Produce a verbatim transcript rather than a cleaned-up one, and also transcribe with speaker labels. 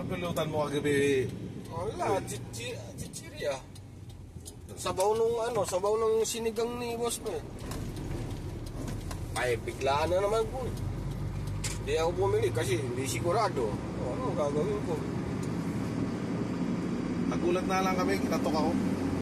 Speaker 1: Napulutan mo kagabi.
Speaker 2: Wala, chichi, chichirya. Sabaw nung ano, sabaw nung sinigang ni boss mo eh. Ay, biglaan na naman po. Hindi ako bumili kasi hindi sigurado. O, ano gagawin ko?
Speaker 1: Nagulat na lang kami, kinatok ako.